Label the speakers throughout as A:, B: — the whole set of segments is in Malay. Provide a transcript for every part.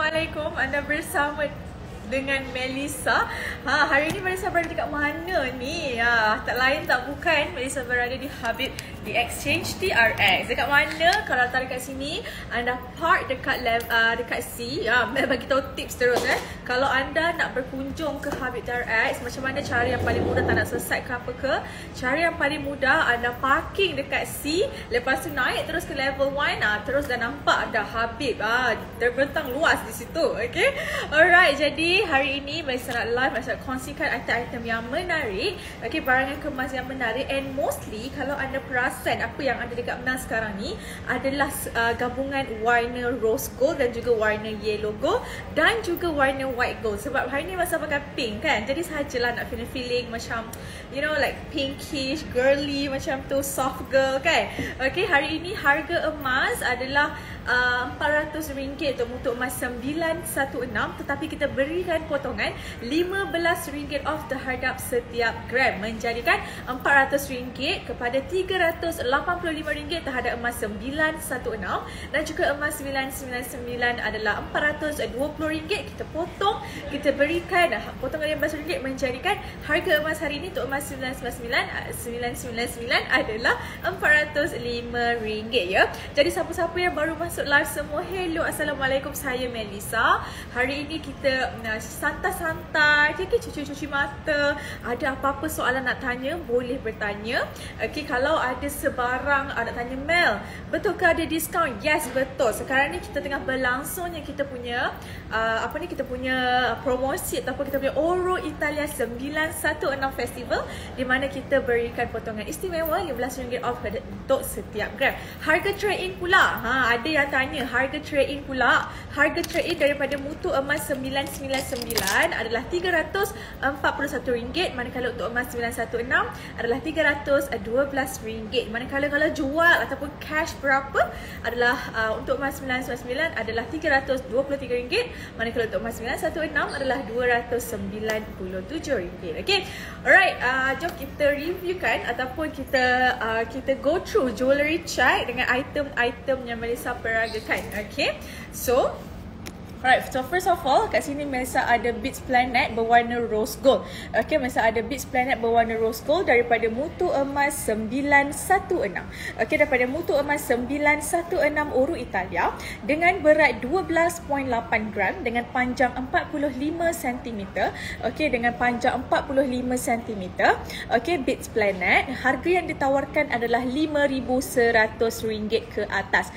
A: Assalamualaikum, anda bersama dengan Melissa. Hari ini Melissa berada dekat mana ni? Tak lain tak bukan Melissa berada di Habib di Exchange TRX. Dekat mana? Kalau tak dekat sini, anda park dekat dekat C. Mel bagi tahu tips terus Kalau anda nak berkunjung ke Habib TRX, macam mana cara yang paling mudah, tak nak sesat ke apa ke? Cara yang paling mudah, anda parking dekat C, lepas tu naik terus ke level 1, terus dah nampak dah Habib. Terbentang luas di situ. Okay? Alright, jadi hari ini Melissa nak live, Melissa nak kongsikan item-item yang menarik, okay, barangan kemas yang menarik. And mostly kalau anda perasan apa yang ada dekat Mel sekarang ni adalah gabungan warna rose gold dan juga warna yellow gold dan juga warna white gold. Sebab hari ni Melissa pakai pink kan, jadi sahajalah nak feeling macam you know like pinkish, girly macam tu, soft girl kan. Okay, hari ini harga emas adalah RM400 untuk emas 916, tetapi kita berikan potongan RM15 off terhadap setiap gram, menjadikan RM400 kepada RM385 terhadap emas 916, dan juga emas 999 adalah RM420. Kita potong, kita berikan potongan RM15 menjadikan harga emas hari ini untuk emas 999 adalah RM405 ya. Jadi siapa-siapa yang baru masuk live semua, hello, Assalamualaikum, saya Melissa. Hari ini kita santai-santai, cuci mata. Ada apa-apa soalan nak tanya, boleh bertanya. Okay, kalau ada sebarang nak tanya Mel, betul ke ada diskaun? Yes, betul. Sekarang ni kita tengah berlangsungnya kita punya kita punya promosi ataupun kita punya Oro Italia 916 Festival, di mana kita berikan potongan istimewa RM15 off untuk setiap gram. Harga trade-in pula, ada yang tanya harga trade-in pula. Harga trade-in daripada mutu emas 999 adalah RM341, manakala untuk emas 916 adalah RM312. Manakala kalau jual ataupun cash berapa adalah untuk emas 999 adalah RM323, manakala untuk emas 916 adalah RM297. Okay, alright, jom kita reviewkan ataupun kita go through jewellery check dengan item-item yang Melissa peragakan. Okay, so alright, so first of all, kat sini Melissa ada Beats Planet berwarna rose gold. Okay, Melissa ada Beats Planet berwarna rose gold daripada mutu emas 916. Okay, daripada mutu emas 916 Oro Italia dengan berat 12.8 gram dengan panjang 45 cm. Okay, dengan panjang 45 cm. Okay, Beats Planet, harga yang ditawarkan adalah RM5,100 ke atas.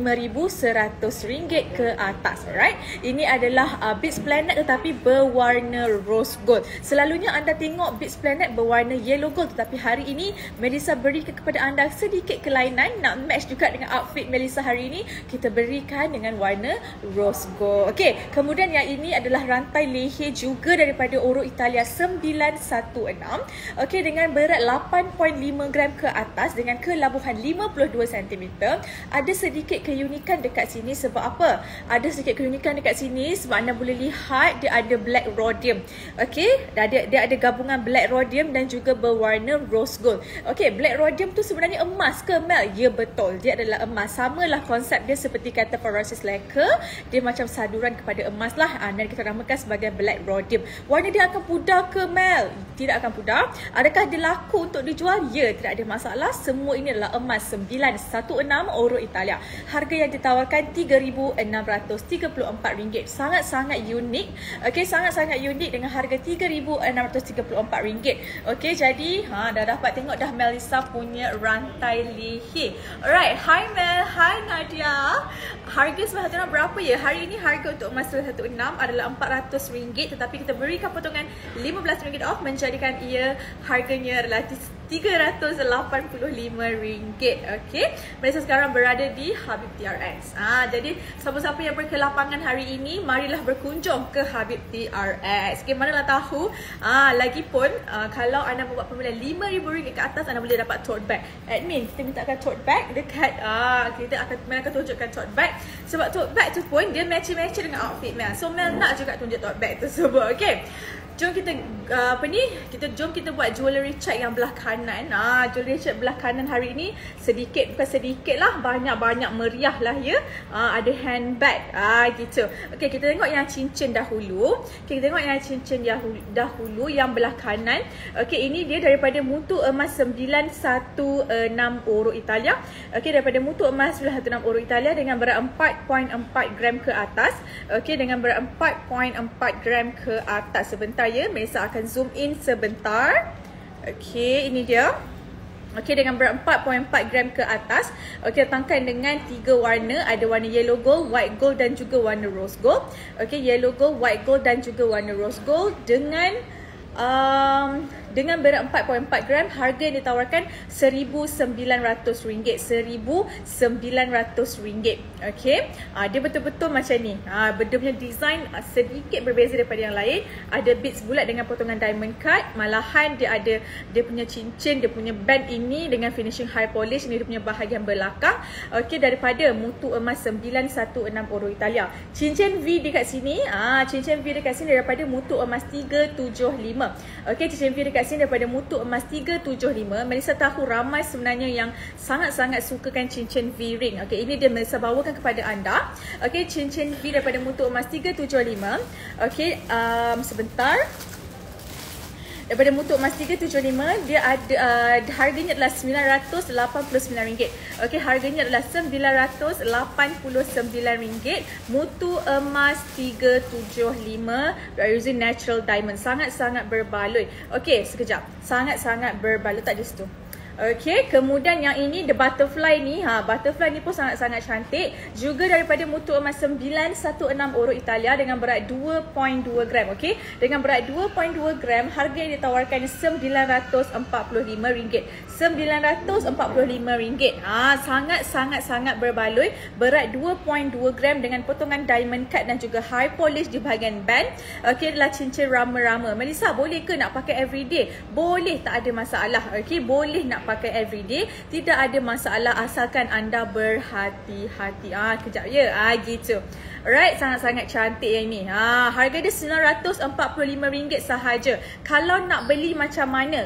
A: RM5,100 ke atas. Alright, ini adalah Beats Planet tetapi berwarna rose gold. Selalunya anda tengok Beats Planet berwarna yellow gold, tetapi hari ini Melissa berikan kepada anda sedikit kelainan, nak match juga dengan outfit Melissa hari ini, kita berikan dengan warna rose gold. Okey, kemudian yang ini adalah rantai leher juga daripada Oro Italia 916. Okey, dengan berat 8.5 gram ke atas dengan kelabuhan 52 cm. Ada sedikit keunikan dekat sini. Sebab apa? Ada sedikit keunikan dekat sini sebab anda boleh lihat dia ada black rhodium. Okey, dia ada gabungan black rhodium dan juga berwarna rose gold. Okey, black rhodium tu sebenarnya emas ke Mel? Ya, betul, dia adalah emas. Samalah konsep dia seperti kata Francis Lacquer, dia macam saduran kepada emas lah, dan kita namakan sebagai black rhodium. Warna dia akan pudar ke Mel? Tidak akan pudar. Adakah dia laku untuk dijual? Ya, tidak ada masalah. Semua ini adalah emas 916 Oro Italia. Harga yang ditawarkan RM3,634. Sangat-sangat unik. Okey, sangat-sangat unik dengan harga RM3,634. Okey, jadi dah dapat tengok dah Melissa punya rantai leher. Alright, hi Mel, hi Nadia. Harga 916 berapa ya? Hari ini harga untuk emas 916 adalah RM400, tetapi kita berikan potongan RM15 off, menjadikan ia harganya adalah RM385. Okey, Melissa sekarang berada di Habib TRX. Jadi siapa-siapa yang berkelapangan hari ini, marilah berkunjung ke Habib TRX. Okay, manalah tahu. Lagipun kalau anda membuat pembelian RM5,000 ke atas, anda boleh dapat tote bag. Admin, kita mintakan tote bag dekat kita akan tunjukkan tote bag. Sebab tote bag tu pun dia match-match dengan outfit Mel. So Mel nak juga tunjuk tote bag tersebut. Okay, jom kita jom kita buat jewellery check yang belah kanan. Jewellery check belah kanan hari ni sedikit, bukan sedikit lah, banyak meriah lah ya. Ada handbag gitu. Okey, kita tengok yang cincin dahulu. Kita tengok yang cincin dahulu yang belah kanan. Okey, ini dia daripada mutu emas 916 euro Italia. Okey, daripada mutu emas 916 euro Italia dengan berat 4.4 gram ke atas. Okey, dengan berat 4.4 gram ke atas. Sebentar ya, Melissa akan zoom in sebentar. Okey, ini dia. Okey, dengan berat 4.4 gram ke atas. Okey, datangkan dengan 3 warna. Ada warna yellow gold, white gold dan juga warna rose gold. Okey, yellow gold, white gold dan juga warna rose gold dengan berat 4.4 gram. Harga yang ditawarkan RM1,900. RM1,900. Okey, dia betul-betul macam ni. Dia punya design sedikit berbeza daripada yang lain. Ada beads bulat dengan potongan diamond cut. Malahan dia ada dia punya cincin, dia punya band ini dengan finishing high polish. Ini dia punya bahagian belakang. Okey, daripada mutu emas 916 euro Italia. Cincin V dekat sini, cincin V dekat sini daripada mutu emas 375. Okey, cincin V dekat sini daripada mutu emas 375. Melissa tahu ramai sebenarnya yang sangat-sangat sukakan cincin V-ring. Okey, ini dia Melissa bawakan kepada anda. Okey, cincin V daripada mutu emas 375. Okey, sebentar. Daripada mutu emas 375, dia ada harganya adalah RM989. Okey, harganya adalah RM989. Mutu emas 375 using natural diamond. Sangat-sangat berbaloi. Okey, sekejap. Sangat-sangat berbaloi, tak di situ. Okey, kemudian yang ini the butterfly ni, butterfly ni pun sangat-sangat cantik. Juga daripada mutu emas 916 euro Italia dengan berat 2.2 gram. Okey, dengan berat 2.2 gram, harga yang ditawarkan RM945. RM945. Sangat-sangat berbaloi. Berat 2.2 gram dengan potongan diamond cut dan juga high polish di bahagian band. Okey, adalah cincin rama-rama. Melissa, boleh ke nak pakai everyday? Boleh, tak ada masalah. Okey, boleh nak pakai everyday, tidak ada masalah asalkan anda berhati-hati. Kejap ya. Gitu. Alright, sangat-sangat cantik yang ni. Harga dia RM945 sahaja. Kalau nak beli macam mana?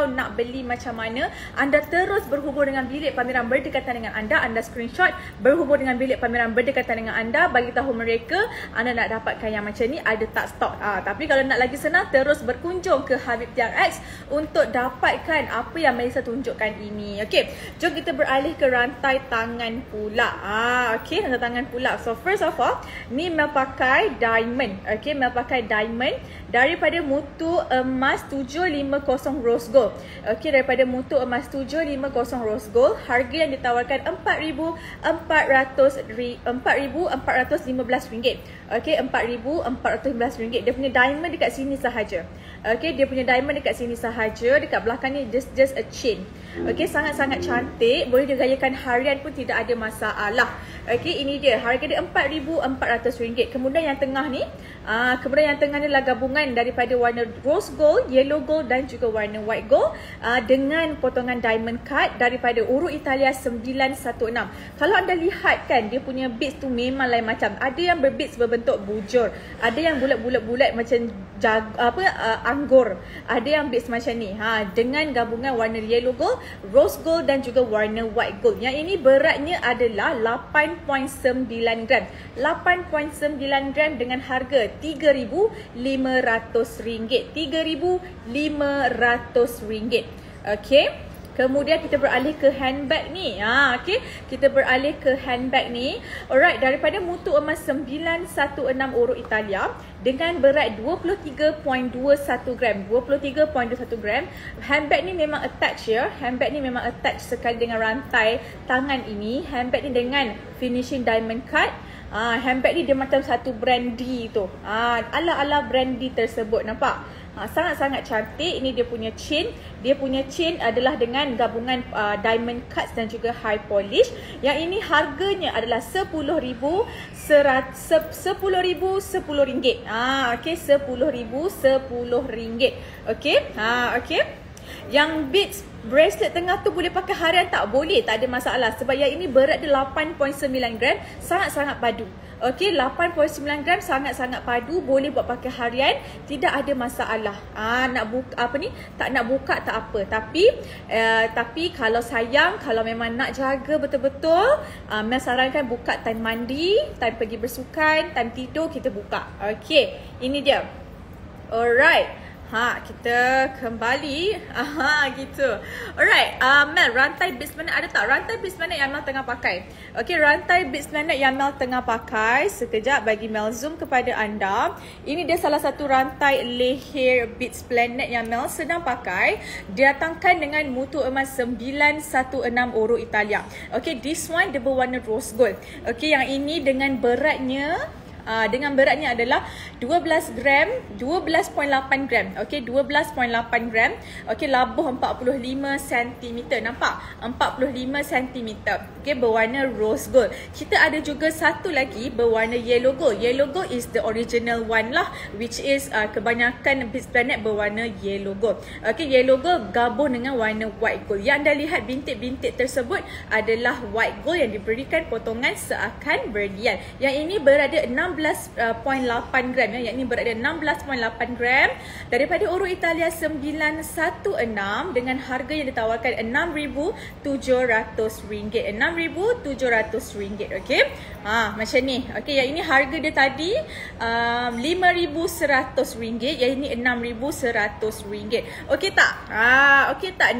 A: Anda terus berhubung dengan bilik pameran berdekatan dengan anda. Anda screenshot, berhubung dengan bilik pameran berdekatan dengan anda, bagi tahu mereka anda nak dapatkan yang macam ni, ada tak stok. Tapi kalau nak lagi senang, terus berkunjung ke Habib TRX untuk dapatkan apa yang Melissa tunjukkan ini. Okey, jom kita beralih ke rantai tangan pula. Okey, rantai tangan pula. So first of all, ni Mel pakai diamond. Okey, Mel pakai diamond daripada mutu emas 750 rose gold. Okey, daripada mutu emas 750 rose gold, harga yang ditawarkan RM4,415. Okey, RM4,415. Dia punya diamond dekat sini sahaja. Okey, dia punya diamond dekat sini sahaja. Dekat belakang ni just a chain. Okey, sangat-sangat cantik. Boleh digayakan harian pun tidak ada masalah. Okey, ini dia. Harga dia RM4,400. Kemudian yang tengah ni, adalah gabungan daripada warna rose gold, yellow gold dan juga warna white gold dengan potongan diamond cut daripada Uru Italia 916. Kalau anda lihat kan, dia punya beads tu memang lain macam. Ada yang berbeads berbentuk bujur, ada yang bulat-bulat macam anggur, ada yang beads macam ni. Dengan gabungan warna yellow gold, rose gold dan juga warna white gold. Yang ini beratnya adalah 8.9 gram. 8.9 gram dengan harga RM3,500. RM3,500. Okey. Kemudian kita beralih ke handbag ni. Okey, kita beralih ke handbag ni. Alright, daripada mutu emas 916 euro Italia dengan berat 23.21 gram. 23.21 gram. Handbag ni memang attach ya. Handbag ni memang attach sekali dengan rantai tangan ini. Handbag ni dengan finishing diamond cut. Handbag ni dia macam satu brandy tu. Ala-ala brandy tersebut, nampak? Sangat-sangat cantik. Ini dia punya chain. Dia punya chain adalah dengan gabungan diamond cuts dan juga high polish. Yang ini harganya adalah RM10,000. RM10,000. Okey, RM10,000. Okey. Okey. Yang beads Bracelet tengah tu boleh pakai harian tak? Boleh, tak ada masalah. Sebab yang ini berat dia 8.9 gram. Sangat-sangat padu. Okey, 8.9 gram sangat-sangat padu. Boleh buat pakai harian. Tidak ada masalah. Nak buka apa ni? Tak nak buka tak apa. Tapi kalau sayang, kalau memang nak jaga betul-betul, Mel sarankan buka time mandi, time pergi bersukan, time tidur kita buka. Okey, ini dia. Alright. Kita kembali. Gitu. Alright, Mel, rantai beads magnet ada tak? Rantai beads magnet yang Mel tengah pakai. Okay, rantai beads magnet yang Mel tengah pakai. Sekejap bagi Mel zoom kepada anda. Ini dia salah satu rantai leher beads planet yang Mel sedang pakai. Didatangkan dengan mutu emas 916 euro Italia. Okay, this one dia berwarna rose gold. Okay, yang ini dengan beratnya adalah 12 gram, 12.8 gram. Okey, 12.8 gram. Okey, labuh 45 cm. Nampak? 45 cm. Okey, berwarna rose gold. Kita ada juga satu lagi berwarna yellow gold. Yellow gold is the original one lah, which is kebanyakan beads planet berwarna yellow gold. Okey, yellow gold gabung dengan warna white gold. Yang anda lihat bintik-bintik tersebut adalah white gold yang diberikan potongan seakan berlian. Yang ini berada 16.8 gram ya. Yang ini berada 16.8 gram daripada euro Italia 916 dengan harga yang ditawarkan RM6,700. RM6,700. Okey. Macam ni. Okey, yang ini harga dia tadi RM5,100. Yang ini RM6,100. Okey tak? Okey tak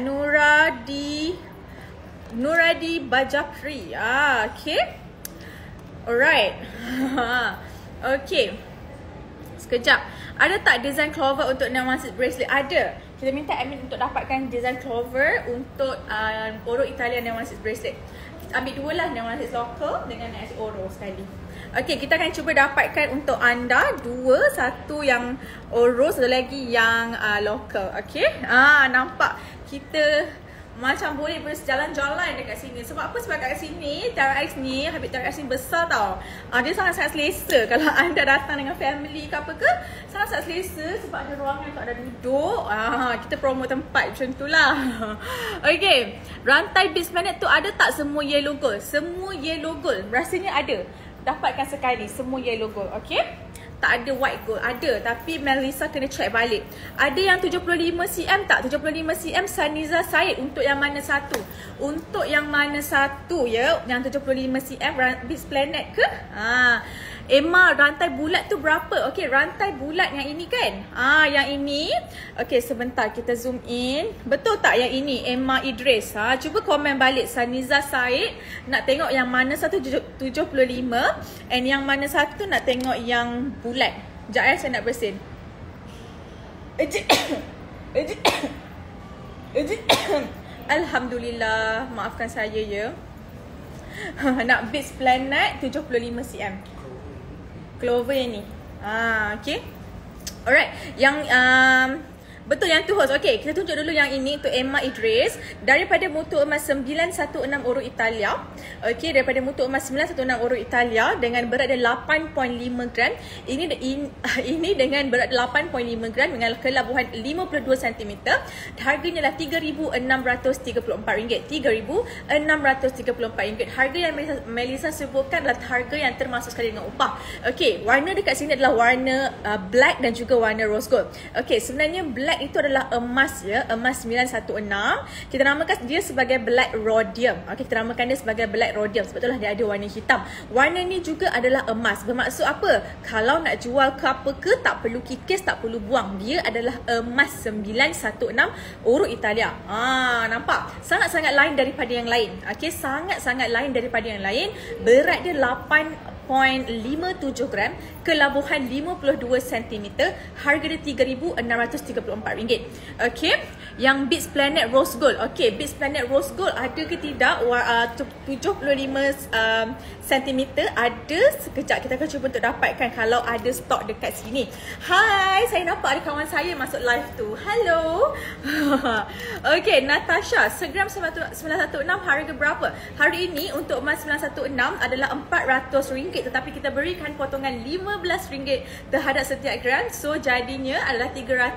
A: Nuradi Bajapri. Okey. Alright. Okay. Sekejap. Ada tak design clover untuk Namaste bracelet? Ada. Kita minta admin untuk dapatkan design clover untuk Oro Italia Namaste bracelet. Kita ambil dua lah, Namaste local dengan Namaste Oro sekali. Okay, kita akan cuba dapatkan untuk anda dua. Satu yang Oro, satu lagi yang local. Okay. Nampak kita macam boleh berjalan-jalan dekat sini. Sebab apa? Sebab kat sini TRX ni, Habib TRX ni besar tau. Dia sangat-sangat selesa. Kalau anda datang dengan family ke apa ke, sangat-sangat selesa sebab ada ruangan untuk anda duduk. Kita promote tempat macam tu lah. Okay, rantai beads magnet tu ada tak semua yellow gold? Semua yellow gold. Rasanya ada. Dapatkan sekali semua yellow gold. Okay, tak ada white gold. Ada, tapi Melissa kena check balik. Ada yang 75 cm tak? 75 cm Saniza Said. Untuk yang mana satu? Untuk yang mana satu ya? Yang 75 cm beads planet ke? Emma, rantai bulat tu berapa? Okey, rantai bulat yang ini kan? Yang ini. Okey, sebentar kita zoom in. Betul tak yang ini? Emma Idris. Cuba komen balik Saniza Said. Nak tengok yang mana satu 75 and yang mana satu nak tengok yang bulat. Sekejap saya nak bersin. Alhamdulillah, maafkan saya ya. Nak beads planet 75 cm. Clover yang ni. Okay. Alright. Yang betul yang tu host. Okay, kita tunjuk dulu yang ini untuk Emma Idris. Daripada mutu emas 916 euro Italia. Okay, daripada mutu emas 916 euro Italia dengan berat dia 8.5 gram. Ini dengan berat 8.5 gram dengan kelabuhan 52 cm. Harganya adalah RM3,634. RM3,634. Harga yang Melissa sebutkan adalah harga yang termasuk sekali dengan upah. Okay, warna dekat sini adalah warna black dan juga warna rose gold. Okay, sebenarnya black itu adalah emas ya, emas 916. Kita namakan dia sebagai black rhodium. Okey, kita namakan dia sebagai black rhodium sebab itulah dia ada warna hitam. Warna ni juga adalah emas. Bermaksud apa? Kalau nak jual ke apa ke, tak perlu kikis, tak perlu buang. Dia adalah emas 916 euro Italia. Nampak? Sangat-sangat lain daripada yang lain. Okey, sangat-sangat lain daripada yang lain. Berat dia 8.57 gram, kelabuhan 52 cm, harga dia RM3,634. Okey, yang beads planet rose gold. Okey, beads planet rose gold ada ke tidak? 75 cm ada. Sekejap kita akan cuba untuk dapatkan kalau ada stok dekat sini. Hai, saya nampak ada kawan saya masuk live tu. Hello. Okey, Natasha, segram 916 harga berapa? Hari ini untuk emas 916 adalah RM400. RM5 tetapi kita berikan potongan RM15 terhadap setiap gram. So jadinya adalah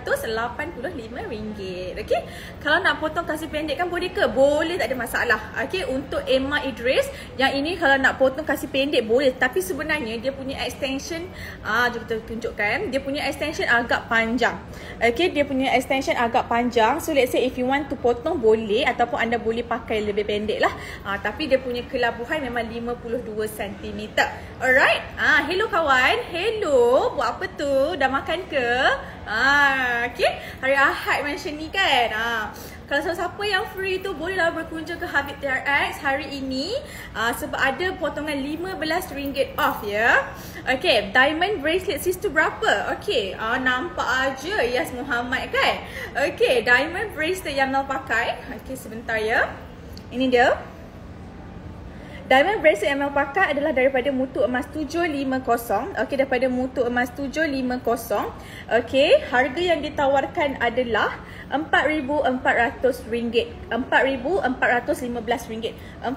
A: RM385. Okey. Kalau nak potong kasih pendek kan boleh ke? Boleh, tak ada masalah. Okey, untuk Emma Idris yang ini kalau nak potong kasih pendek boleh, tapi sebenarnya dia punya extension jom kita tunjukkan. Dia punya extension agak panjang. Okey, dia punya extension agak panjang. So let's say if you want to potong boleh, ataupun anda boleh pakai lebih pendek lah. Tapi dia punya kelabuhan memang 52 cm. Alright. Hello kawan. Hello. Buat apa tu? Dah makan ke? Okay. Hari Ahad macam ni kan. Kalau siapa yang free tu bolehlah berkunjung ke Habib TRX hari ini sebab ada potongan RM15 off ya. Okay, diamond bracelet sis tu berapa? Okay, nampak aja Yas Muhammad kan. Okay, diamond bracelet yang Mel pakai. Okay, sebentar ya. Ini dia. Diamond bracelet yang Mel pakai adalah daripada mutu emas 750. Okey, daripada mutu emas 750. Okey, harga yang ditawarkan adalah RM4,400. RM4,415.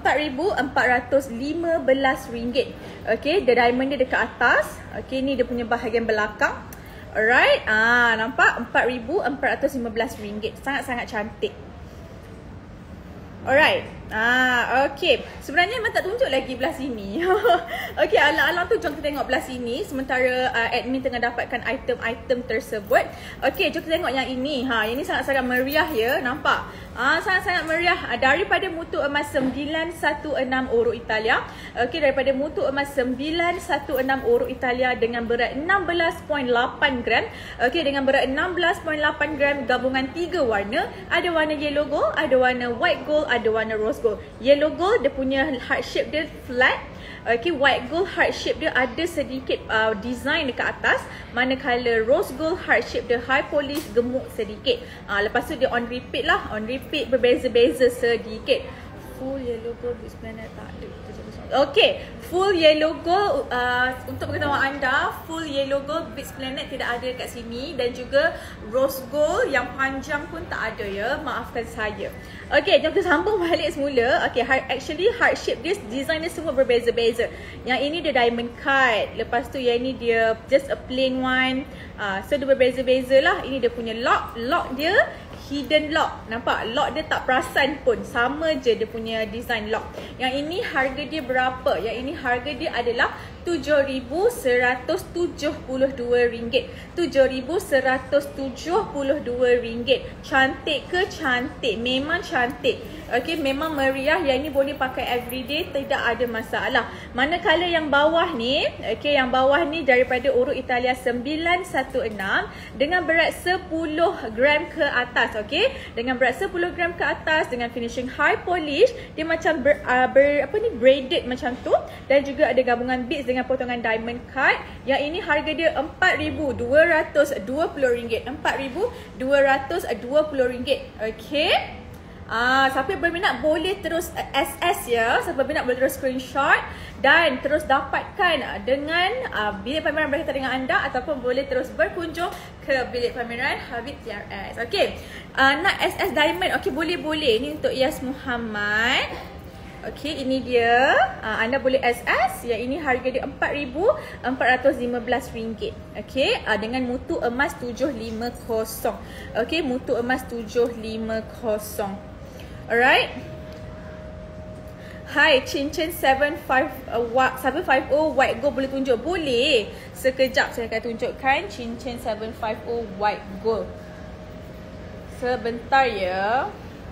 A: RM4,415. Okey, the diamond dia dekat atas. Okey, ni dia punya bahagian belakang. Alright. Nampak? RM4,415. Sangat-sangat cantik. Alright. Okay. Sebenarnya memang tak tunjuk lagi belah sini. Okay, alang-alang tu jom kita tengok belah sini. Sementara admin tengah dapatkan item-item tersebut. Okay, jom kita tengok yang ini. Yang ini sangat-sangat meriah ya. Nampak? Sangat-sangat meriah. Daripada mutu emas 916 euro Italia. Okay, daripada mutu emas 916 euro Italia dengan berat 16.8 gram. Okay, dengan berat 16.8 gram, gabungan 3 warna. Ada warna yellow gold, ada warna white gold, ada warna rose gold. Yellow gold dia punya heart shape dia flat. Okay, white gold heart shape dia ada sedikit design dekat atas. Manakala rose gold heart shape dia high polish, gemuk sedikit. Lepas tu dia on repeat lah. On repeat berbeza-beza sedikit. Full yellow gold Beats Planet tak ada. Okay, full yellow gold untuk pengetahuan anda, full yellow gold Beats Planet tidak ada kat sini. Dan juga rose gold yang panjang pun tak ada ya. Maafkan saya. Okay, jom kita sambung balik semula. Okay, actually heart shape dia, design dia semua berbeza-beza. Yang ini dia diamond cut. Lepas tu yang ini dia just a plain one. So dia berbeza-beza lah. Ini dia punya lock. Lock dia hidden lock. Nampak? Lock dia tak perasan pun. Sama je dia punya design lock. Yang ini harga dia berapa? Yang ini harga dia adalah RM7,172. RM7,172. Cantik ke? Cantik. Memang cantik. Okay, memang meriah. Yang ini boleh pakai everyday, tidak ada masalah. Manakala yang bawah ni, okay, yang bawah ni daripada urut Italia 916 dengan berat 10 gram ke atas. Okay, dengan berat 10 gram ke atas, dengan finishing high polish. Dia macam braided macam tu. Dan juga ada gabungan beads dengan potongan diamond cut. Yang ini harga dia RM4,220. RM4,220. Okay. Siapa yang berminat boleh terus SS ya. Siapa berminat boleh terus screenshot dan terus dapatkan dengan bilik pameran berkaitan dengan anda, ataupun boleh terus berkunjung ke bilik pameran Habib TRX. Okay, nak SS diamond, okay, boleh-boleh. Ini untuk Yas Muhammad. Okay, ini dia. Anda boleh SS. Yang ini harga dia RM4,415. Okay, dengan mutu emas 750. Okay, mutu emas 750. Alright. Hai, cincin 750 white gold boleh tunjuk? Boleh. Sekejap saya akan tunjukkan cincin 750 white gold. Sebentar ya.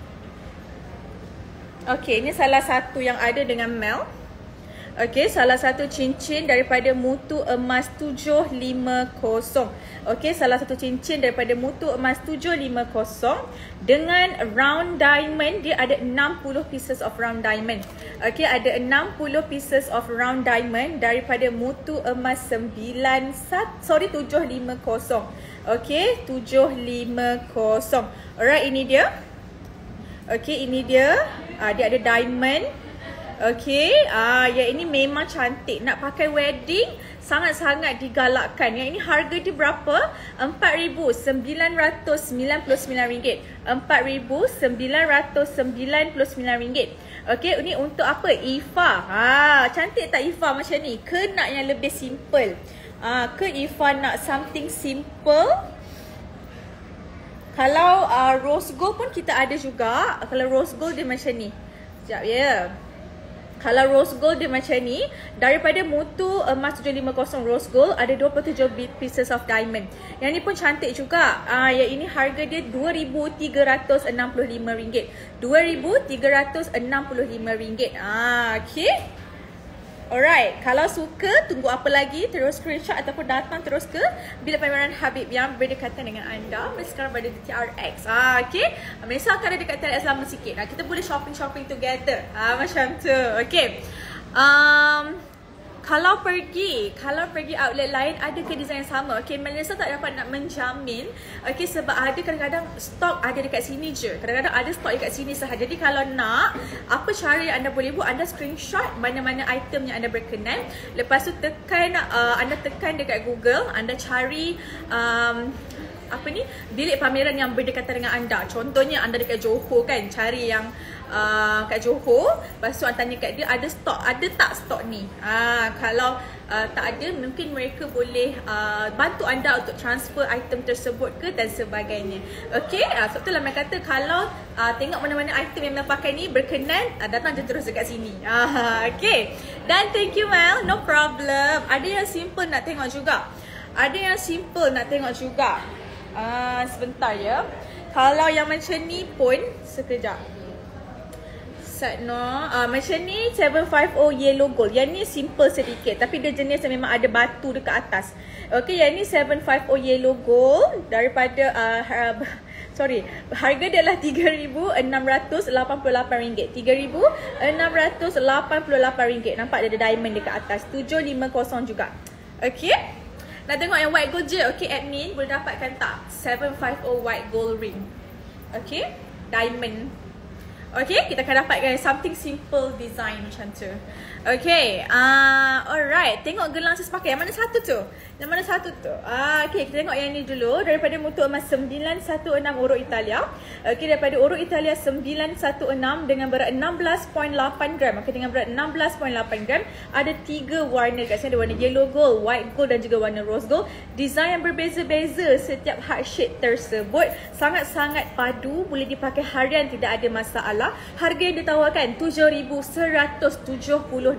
A: Okay, ini salah satu yang ada dengan Mel. Okay, salah satu cincin daripada mutu emas 750. Okay, salah satu cincin daripada mutu emas 750 dengan round diamond. Dia ada 60 pieces of round diamond. Okay, ada 60 pieces of round diamond daripada mutu emas 750. Okay, 750. Alright, ini dia. Okay, ini dia. Dia ada diamond. Okay, yang ini memang cantik. Nak pakai wedding, sangat-sangat digalakkan. Yang ini harga dia berapa? RM4,999. RM4,999. Okey, ni untuk apa? Ifa. Cantik tak Ifa macam ni? Ke nak yang lebih simple? Ke Ifa nak something simple? Kalau rose gold pun kita ada juga. Kalau rose gold dia macam ni. Sekejap ya. Kalau rose gold dia macam ni, daripada mutu emas 750 rose gold ada 27 pieces of diamond. Yang ni pun cantik juga. Yang ini harga dia RM2,365. RM2,365. Okey. Alright, kalau suka tunggu apa lagi, terus screenshot ataupun datang terus ke bilik pameran Habib yang berdekatan dengan anda. Mereka sekarang berada di TRX. Okay, Melissa akan ada dekat TRX lama sikit. Kita boleh shopping together. Macam tu. Okay. Kalau pergi outlet lain ada ke design yang sama? Okay, Melissa tak dapat nak menjamin. Okay, sebab ada kadang-kadang stok ada dekat sini je. Kadang-kadang ada stok dekat sini sahaja. Jadi kalau nak, apa cara yang anda boleh buat? Anda screenshot mana-mana item yang anda berkenan. Lepas tu anda tekan dekat Google. Anda cari bilik pameran yang berdekatan dengan anda. Contohnya anda dekat Johor kan, cari yang kat Johor. Lepas tu anda tanya kat dia ada stok, ada tak stok ni. Kalau tak ada, mungkin mereka boleh bantu anda untuk transfer item tersebut ke dan sebagainya. Okay, sebab tu lah Mel kata kalau tengok mana-mana item yang Mel pakai ni berkenan, datang je terus dekat sini. Okay, dan thank you Mel, no problem. Ada yang simple nak tengok juga. Sebentar ya. Kalau yang macam ni pun, sekejap. Macam ni 750 yellow gold. Yang ni simple sedikit, tapi dia jenis yang memang ada batu dekat atas. Okay, yang ni 750 yellow gold daripada harga dia adalah RM3,688. RM3,688. Nampak dia ada diamond dekat atas. 750 juga. Okay, nak tengok yang white gold je. Okay, admin boleh dapatkan tak 750 white gold ring? Okay, diamond. Okay, kita akan dapatkan something simple design macam tu. Okay, alright. Tengok gelang saya pakai. Yang mana satu tu? Okay, kita tengok yang ni dulu. Daripada mutu emas 916 Oro Italia. Okay, daripada Oro Italia 916 dengan berat 16.8 gram. Okay, dengan berat 16.8 gram. Ada 3 warna kat sini. Ada warna yellow gold, white gold dan juga warna rose gold. Design yang berbeza-beza setiap heart shape tersebut. Sangat-sangat padu. Boleh dipakai harian, tidak ada masalah. Harga yang ditawarkan RM7,172.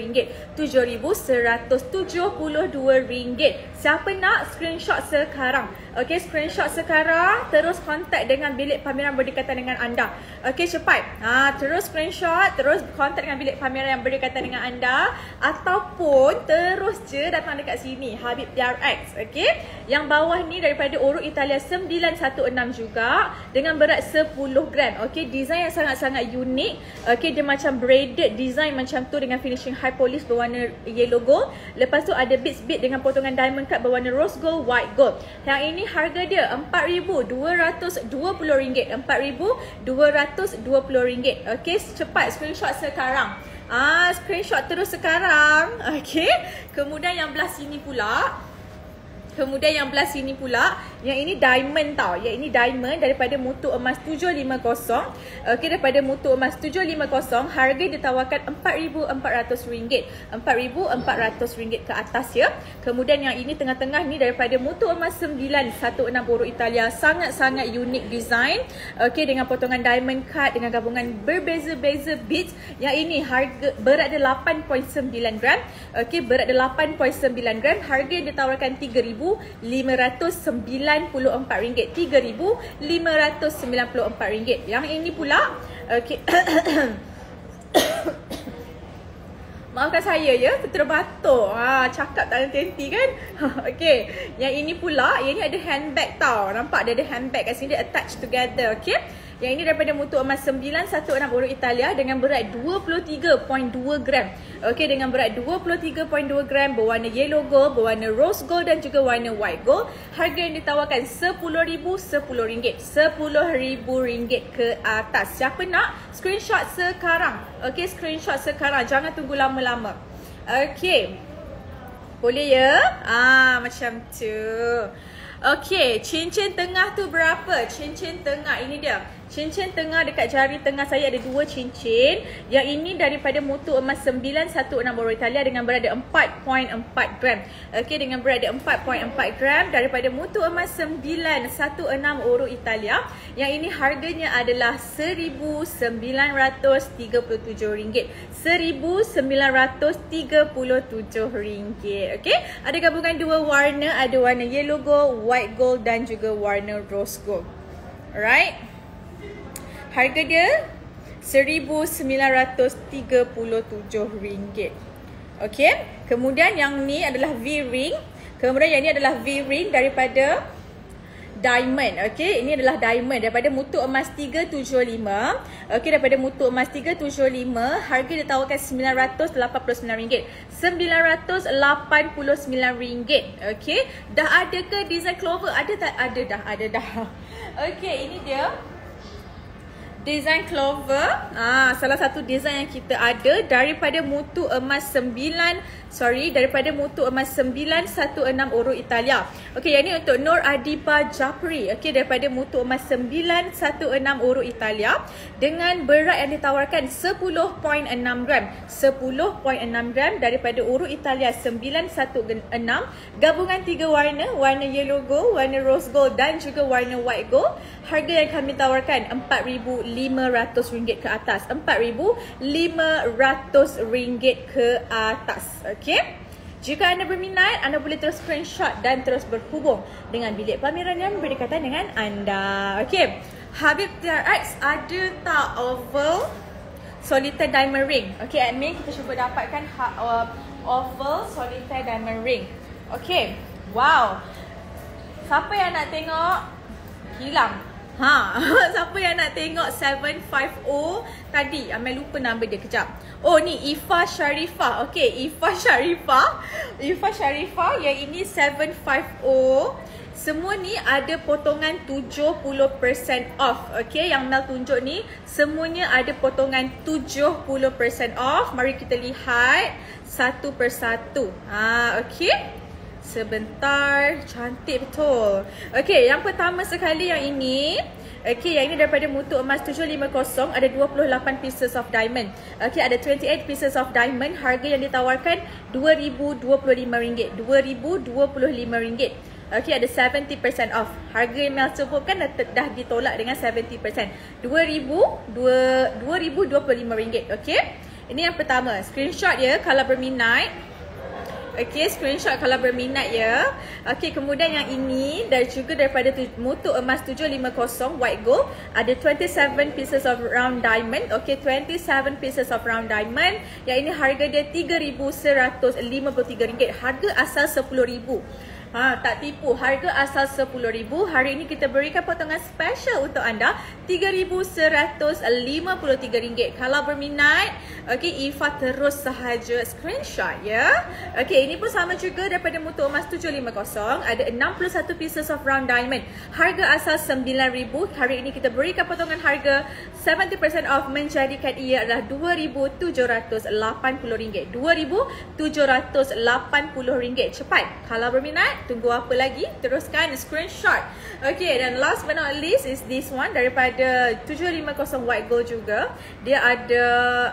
A: RM7,172. Siapa nak, screenshot sekarang. Okay, screenshot sekarang. Terus kontak dengan bilik pameran berdekatan dengan anda. Okay, cepat. Terus screenshot, terus kontak dengan bilik pameran yang berdekatan dengan anda. Ataupun terus je datang dekat sini, Habib TRX. Okay, yang bawah ni daripada Oro Italia 916 juga. Dengan berat 10 gram. Okay, design yang sangat-sangat unik. Okay, dia macam braided design macam tu dengan finishing high polish berwarna yellow gold. Lepas tu ada beads dengan potongan diamond cut berwarna rose gold, white gold. Yang ini harga dia RM4,220. RM4,220. Okey, cepat screenshot sekarang. Screenshot terus sekarang. Okey. Kemudian yang belah sini pula. Yang ini diamond tau. Yang ini diamond daripada mutu emas 750. Okey, daripada mutu emas 750, harga ditawarkan RM4,400. RM4,400 ke atas ya. Kemudian yang ini tengah-tengah ni daripada mutu emas 916 Oro Italia. Sangat-sangat unik design. Okey, dengan potongan diamond cut dengan gabungan berbeza-beza beads. Yang ini harga berat dia 8.9 gram. Okey, berat dia 8.9 gram. Harga yang ditawarkan RM3,594. RM3,594. Yang ini pula, okey. Maafkan saya ya, terbatuk. Cakap tak henti-henti kan. Okey, yang ini pula, yang ini ada handbag tau. Nampak dia ada handbag kat sini, dia attach together. Okey. Yang ini daripada mutu emas 916 Oro Italia dengan berat 23.2 gram. Okey, dengan berat 23.2 gram, berwarna yellow gold, berwarna rose gold dan juga warna white gold. Harga yang ditawarkan RM10,000. RM10,000 ke atas. Siapa nak, screenshot sekarang. Okey, screenshot sekarang. Jangan tunggu lama-lama. Okey. Boleh ya? Macam tu. Okey, cincin tengah tu berapa? Cincin tengah ini dia. Cincin tengah dekat jari tengah saya ada 2 cincin. Yang ini daripada mutu emas 916 euro Italia dengan berat 4.4 gram. Okey, dengan berat 4.4 gram daripada mutu emas 916 euro Italia. Yang ini harganya adalah RM1,937. RM1,937. Okey, ada gabungan 2 warna, ada warna yellow gold, white gold dan juga warna rose gold. Alright. Harga dia RM1,937. Okey. Kemudian yang ni adalah V-ring. Kemudian yang ni adalah V-ring daripada diamond. Okey, ini adalah diamond daripada mutu emas 375. Okey, daripada mutu emas 375, harga ditawarkan RM989. RM989. Okey, dah ada ke design clover? Ada tak? Ada dah, ada dah. Okey, ini dia design clover. Salah satu design yang kita ada daripada mutu emas daripada mutu emas 916 euro Italia. Okey, yang ni untuk Nur Adiba Japri. Okey, daripada mutu emas 916 euro Italia dengan berat yang ditawarkan 10.6 gram. 10.6 gram daripada euro Italia 916. Gabungan 3 warna, warna yellow gold, warna rose gold dan juga warna white gold. Harga yang kami tawarkan RM4,500 ke atas. RM4,500 ke atas. Okey. Jika anda berminat, anda boleh terus screenshot dan terus berhubung dengan bilik pameran yang berdekatan dengan anda. Okey. Habib TRX ada tak oval solitaire diamond ring? Okey, admin kita cuba dapatkan oval solitaire diamond ring. Okey. Wow. Siapa yang nak tengok? Hilang. Siapa yang nak tengok 750 tadi? Amel lupa nama dia kejap. Oh, ni Ifa Sharifah. Okey, Ifa Sharifah yang ini 750. Semua ni ada potongan 70% off. Okey, yang Mel tunjuk ni semuanya ada potongan 70% off. Mari kita lihat satu persatu. Okey. Sebentar, cantik betul. Okey, yang pertama sekali yang ini. Okey, yang ini daripada mutu emas 750, ada 28 pieces of diamond. Okey, ada 28 pieces of diamond. Harga yang ditawarkan RM2,025. RM2,025. Okey, ada 70% off. Harga yang Mel sebutkan dah ditolak dengan 70%. RM2,025. Okey. Ini yang pertama. Screenshot ya kalau berminat. Okey, screenshot kalau berminat ya. Okey, kemudian yang ini juga daripada mutu emas 750 white gold, ada 27 pieces of round diamond. Okey, 27 pieces of round diamond. Yang ini harga dia RM3,153. Harga asal RM10,000. Tak tipu, harga asal RM10,000. Hari ini kita berikan potongan special untuk anda RM3,153. Kalau berminat, okey, Ifa terus sahaja screenshot ya. Okey, ini pun sama juga daripada mutu emas 750, ada 61 pieces of round diamond. Harga asal RM9,000. Hari ini kita berikan potongan harga 70% off, menjadikan ia adalah RM2,780. RM2,780. Cepat. Kalau berminat, tunggu apa lagi? Teruskan screenshot. Okay, dan last but not least is this one daripada 750 white gold juga. Dia ada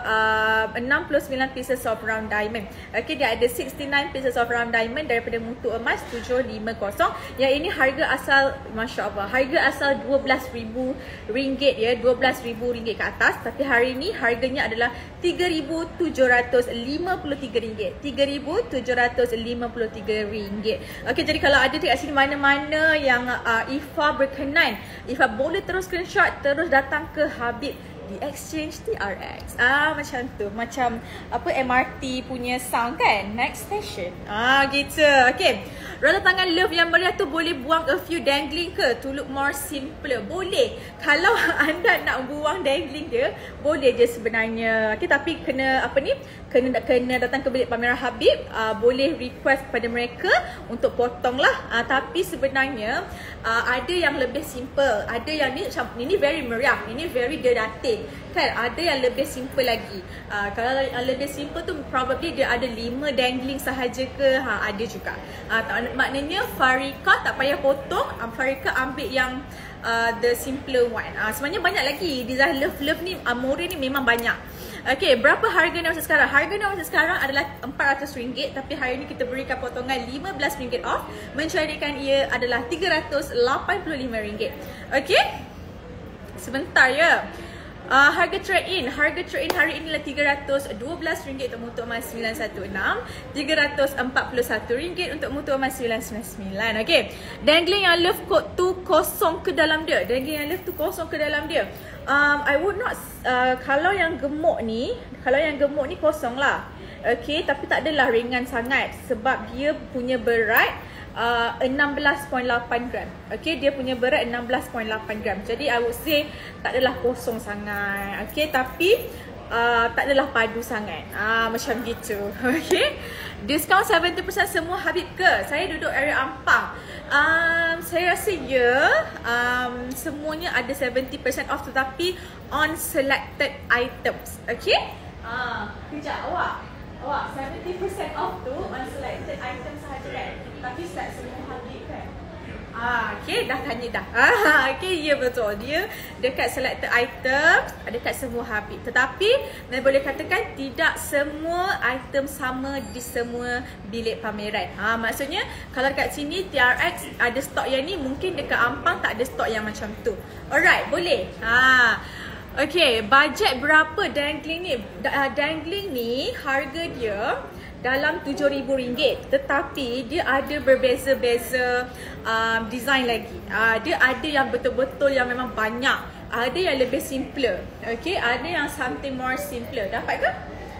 A: 69 pieces of round diamond. Okay, dia ada 69 pieces of round diamond daripada mutu emas 750. Yang ini harga asal, Masya Allah, harga asal RM12,000 ya, RM12,000 ke atas. Tapi hari ini harganya adalah RM3,753. RM3,753. Okay, jadi kalau ada dekat sini mana-mana yang Ifa berkenan, Ifa boleh terus screenshot, terus datang ke Habib di Exchange TRX. Macam tu, macam apa MRT punya sound kan, next station. Gitu. Okay, rata tangan love yang meriah tu boleh buang a few dangling ke to look more simpler? Boleh. Kalau anda nak buang dangling dia, boleh je sebenarnya. Okay, tapi kena apa ni, kena datang ke bilik pameran Habib, boleh request kepada mereka untuk potong lah. Tapi sebenarnya ada yang lebih simple, ada yang ini very meriah, ini very dedatin kan, ada yang lebih simple lagi. Kalau yang lebih simple tu probably dia ada 5 dangling sahaja ke, ada juga. Maknanya Farika tak payah potong, Farika ambil yang the simpler one. Sebenarnya banyak lagi design love ni, Amore ni memang banyak. Okay, berapa harga ni masa sekarang? Harga ni masa sekarang adalah RM400, tapi hari ni kita berikan potongan RM15 off, menjadikan ia adalah RM385. Okay, sebentar ya. Harga trade-in hari ini adalah RM312 untuk mutu emas 916, RM341 untuk mutu emas 999. Okey. Dangling yang love code tu kosong ke dalam dia. I would not kalau yang gemuk ni kosong lah. Okey, tapi tak adalah ringan sangat sebab dia punya berat 16.8 gram. Okay, dia punya berat 16.8 gram. Jadi I would say tak adalah kosong sangat. Okay, tapi tak adalah padu sangat. Macam gitu. Okay, diskaun 70% semua Habib ke? Saya duduk area Ampang. Saya rasa ya, semuanya ada 70% off, tetapi on selected items. Okay, kejap awak 70% off tu on selected items sahaja kan? Tapi tak semua Habib kan? Okay, dah tanya dah. Okay, ya betul. Dia dekat selected items, dekat semua Habib. Tetapi, boleh katakan tidak semua item sama di semua bilik pameran. Maksudnya, kalau dekat sini TRX ada stok yang ni, mungkin dekat Ampang tak ada stok yang macam tu. Alright, boleh. Okay, bajet berapa dangling ni? Dangling ni harga dia dalam RM7,000, tetapi dia ada berbeza-beza design lagi. Dia ada yang betul-betul yang memang banyak, ada yang lebih simpler. Okay, ada yang something more simpler. Dapat ke?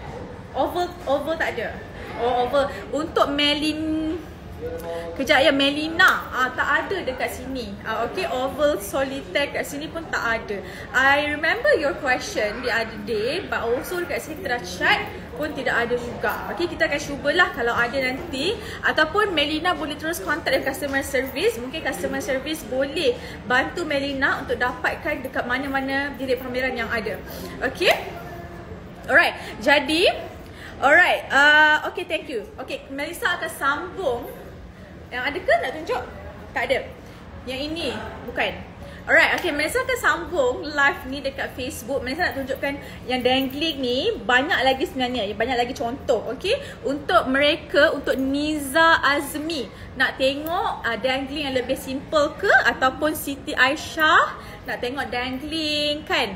A: Oval tak ada. Oval untuk Kejap ya, Melina tak ada dekat sini. Okay, oval solitaire kat sini pun tak ada. I remember your question the other day, but also dekat sini kita dah check pun tidak ada juga. Okay, kita akan cubalah kalau ada nanti, ataupun Melina boleh terus contact dengan customer service. Mungkin customer service boleh bantu Melina untuk dapatkan dekat mana-mana bilik pameran yang ada. Okay, alright, jadi alright, okay, thank you. Okay, Melissa akan sambung. Yang ada ke nak tunjuk? Tak ada. Yang ini bukan. Alright, okay, Melissa akan sambung live ni dekat Facebook. Melissa nak tunjukkan yang dangling ni banyak lagi sebenarnya, banyak lagi contoh. Okay, untuk mereka, untuk Niza Azmi nak tengok dangling yang lebih simple ke, ataupun Siti Aisyah nak tengok dangling kan,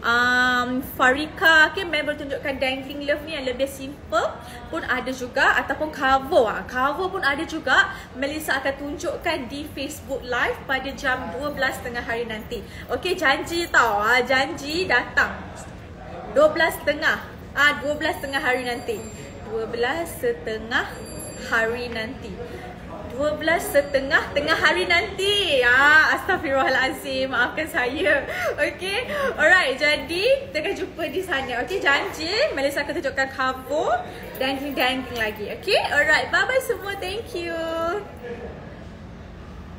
A: Farika, okay, Mel boleh tunjukkan dangling love ni yang lebih simple pun ada juga, ataupun cover pun ada juga. Melissa akan tunjukkan di Facebook live pada jam 12.30 hari nanti. Okay, janji tau, janji datang 12.30 hari nanti, 12.30 hari nanti, 12.30 tengah hari nanti. Astaghfirullahalazim, maafkan saya. Okay, alright, jadi kita akan jumpa di sana. Okay, janji Melissa akan tunjukkan cover dangling lagi. Okay, alright, bye bye semua, thank you.